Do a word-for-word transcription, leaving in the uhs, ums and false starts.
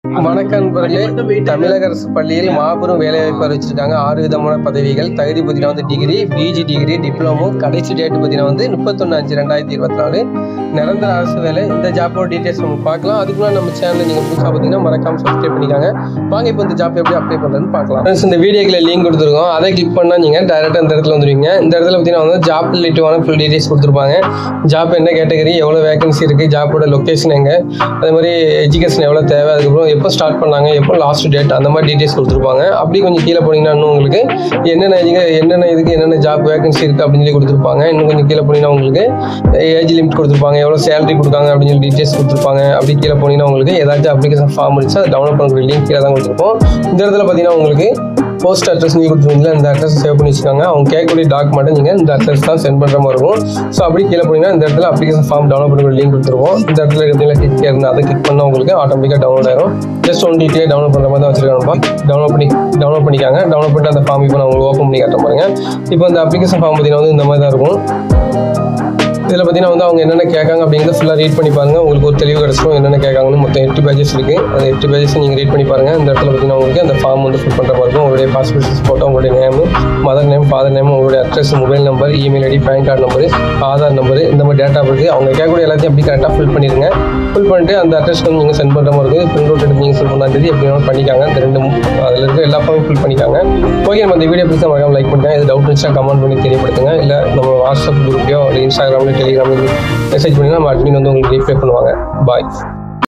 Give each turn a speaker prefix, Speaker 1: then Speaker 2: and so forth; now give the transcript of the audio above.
Speaker 1: வணக்கம் நண்பர்களே. தமிழக அரசு பள்ளியில் மாபெரும் வேலைவாய்ப்பு அறிவிச்சிருக்காங்க. ஆறு விதமான பதவிகள். தகுதி பார்த்தீங்கன்னா வந்து டிகிரி, பிஜி டிகிரி, டிப்ளமோ. கடைசி டேட் பார்த்தீங்கன்னா வந்து முப்பத்தொன்று அஞ்சு ரெண்டாயிரத்தி இருபத்தி நாலு நிரந்தர அரசு வேலை. இந்த ஜாப்போட டீட்டெயில்ஸ் நம்ம பார்க்கலாம். அதுக்கு முன்னாடி நம்ம சேனலில் நீங்கள் புதுசாக பார்த்தீங்கன்னா மறக்காம சப்ஸ்கிரைப் பண்ணிக்காங்க. வாங்க இப்போ இந்த ஜாப் எப்படி அப்ளை பண்ணுறதுன்னு பார்க்கலாம். இந்த வீடியோக்கில் லிங்க் கொடுத்துருக்கோம். அதை கிளிக் பண்ணால் நீங்கள் டேரெக்டாக இந்த இடத்துல வந்துடுவீங்க. இந்த இடத்துல பார்த்தீங்கன்னா வந்து ஜாப் ரிலேட்டிவான ஃபுல் டீட்டெயில்ஸ் கொடுத்துருப்பாங்க. ஜாப் என்ன கேட்டகரி, எவ்வளோ வேகன்சி இருக்குது, ஜாப்போட லொக்கேஷன் எங்கே, அதே மாதிரி எஜுகேஷன் எவ்வளோ தேவை, அதுக்கப்புறம் எப்போ ஸ்டார்ட் பண்ணாங்க, எப்போ லாஸ்ட் டேட், அந்த மாதிரி டீட்டெயில்ஸ் கொடுத்துருப்பாங்க. அப்படி கொஞ்சம் கீழே போனீங்கன்னா இன்னும் உங்களுக்கு என்னென்ன இதுக்கு என்னென்ன இதுக்கு என்னென்ன ஜாப் வேகன்சி இருக்குது அப்படின்னு சொல்லி கொடுத்துருப்பாங்க. இன்னும் கொஞ்சம் கீழே போனீங்கன்னா உங்களுக்கு ஏஜ் லிமிட் கொடுத்துருப்பாங்க, எவ்வளோ சேலரி கொடுக்காங்க அப்படின்னு சொல்லி டீட்டெயில்ஸ் கொடுத்துருப்பாங்க. அப்படி கீழே போனீங்கன்னா உங்களுக்கு ஏதாச்சும் அப்ளிகேஷன் ஃபார்ம் இருந்துச்சு அதை டவுன்லோட் பண்ணக்கூடிய லிங்க் கீழே தான் கொடுத்துருப்போம். இந்த இடத்துல பார்த்தீங்கன்னா உங்களுக்கு போஸ்ட் அட்ரஸ் நீங்கள் கொடுத்துருவீங்களா, இந்த அட்ரஸ் சேவ் பண்ணி வச்சுக்காங்க. அவங்க கேட்கக்கூடிய டாக்குமெண்ட்டை நீங்கள் இந்த அட்ரஸ் தான் சென்ட் பண்ணுற மாதிரி இருக்கும். ஸோ அப்படி கீழே போனீங்கன்னா இந்த இடத்துல அப்ளிகேஷன் ஃபார்ம் டவுன்லோட் பண்ணக்கூடிய லிங்க் கொடுத்துருவோம். இந்த இடத்துல பார்த்தீங்கன்னா கிளிக் இருந்தால் அதை கிளிக் பண்ணால் உங்களுக்கு ஆட்டோமேட்டிக்காக டவுன்லோட் ஆயிரும். ஜஸ்ட் ஒன் டீட்டெயில் டவுன்லோட் பண்ணுற மாதிரி தான் வச்சிருக்காங்கப்பா. டவுன்லோட் பண்ணி டவுன்லோட் பண்ணிக்காங்க. டவுன்லோட் பண்ணிட்டு அந்த ஃபார்ம் இப்போ நான் உங்களுக்கு ஓப்பன் பண்ணி காட்ட பாருங்க. இப்போ இந்த அப்ளிகேஷன் ஃபார்ம் பார்த்தீங்கன்னா வந்து இந்த மாதிரி தான் இருக்கும். இதில் பார்த்தீங்கன்னா வந்து அவங்க என்னென்ன கேட்காங்க அப்படிங்கிறத ஃபுல்லாக ரீட் பண்ணி பாருங்கள். உங்களுக்கு ஒரு தெளிவு கிடச்சிடும் என்னென்ன கேட்காங்கன்னு. மொத்தம் எட்டு பேஜஸ் இருக்குது. அந்த எட்டு பேஜஸ் நீங்கள் ரீட் பண்ணி பாருங்கள். இந்த இடத்துல பார்த்தீங்கன்னா உங்களுக்கு அந்த ஃபார்ம் வந்து ஃபில் பண்ணுற மாதிரி இருக்கும். உங்களுடைய பாஸ்போர்ட் சைஸ் ஃபோட்டோ, உங்களுடைய name, mother name, father name, உங்களுடைய address, mobile number, email ID, PAN card number, Aadhaar number, இந்த மாதிரி டேட்டா இருக்குது. அவங்க கேட்கக்கூடிய எல்லாத்தையும் அப்படி கரெக்டாக ஃபில் பண்ணிடுங்க. ஃபில் பண்ணிட்டு அந்த அட்ரஸ்க்கு வந்து நீங்கள் சென்ட் பண்ணுற மாதிரி இருக்குது. பிரிண்ட் அவுட் எடுத்து நீங்கள் ஃபில் பண்ணால் தெரியும். எப்படி வேணாலும் பண்ணிக்காங்க. இந்த ரெண்டு அதில் இருக்க எல்லா ஃபார்மும் ஃபில் பண்ணிக்காங்க. ஓகே, நம்ம இந்த வீடியோ பிடிச்சா மறக்காம லைக் பண்ணுங்க. இது டவுட் இருந்துச்சா கமெண்ட் பண்ணி தெரியப்படுத்துங்க. இல்லை நம்ம வாட்ஸ்அப் குரூப்லையோ இல்லை இன்ஸ்டாகிராம்லையோ டெலிகிராம்லையோ மெசேஜ் பண்ணி நம்ம அட்மின் வந்து உங்களுக்கு ரீப்ளை பண்ணுவாங்க. பாய்.